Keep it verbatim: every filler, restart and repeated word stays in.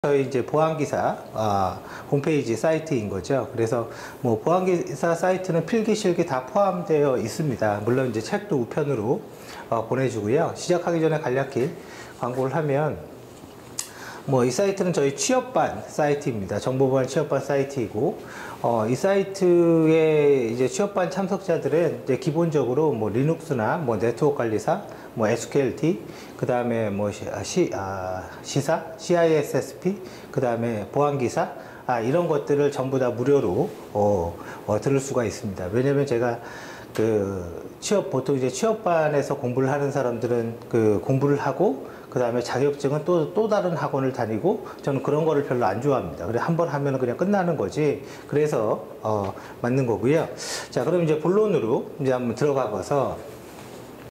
저희 이제 보안기사 어, 홈페이지 사이트인 거죠. 그래서 뭐 보안기사 사이트는 필기 실기 다 포함되어 있습니다. 물론 이제 책도 우편으로 어, 보내주고요. 시작하기 전에 간략히 광고를 하면 뭐 이 사이트는 저희 취업반 사이트입니다. 정보보안 취업반 사이트이고 어, 이 사이트에 이제 취업반 참석자들은 이제 기본적으로 뭐 리눅스나 뭐 네트워크 관리사, 뭐 에스큐엘티, 그 다음에 뭐 시, 아, 시, 아, 시사, 씨아이에스에스피, 그 다음에 보안기사, 아, 이런 것들을 전부 다 무료로 어, 어, 들을 수가 있습니다. 왜냐면 제가 그 취업 보통 이제 취업반에서 공부를 하는 사람들은 그 공부를 하고 그 다음에 자격증은 또, 또 다른 학원을 다니고 저는 그런 거를 별로 안 좋아합니다. 그래 한 번 하면 그냥 끝나는 거지. 그래서 어, 맞는 거고요. 자, 그럼 이제 본론으로 이제 한번 들어가 봐서